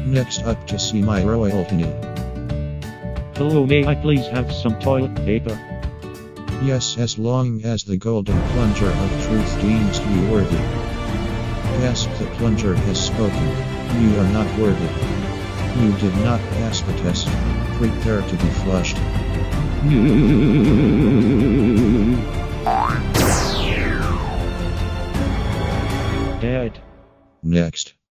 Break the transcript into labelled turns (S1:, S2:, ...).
S1: Next up to see my royalty new.
S2: Hello, may I please have some toilet paper?
S1: Yes, as long as the golden plunger of truth deems you worthy. Gasp, the plunger has spoken. You are not worthy. You did not pass the test. Prepare to be flushed.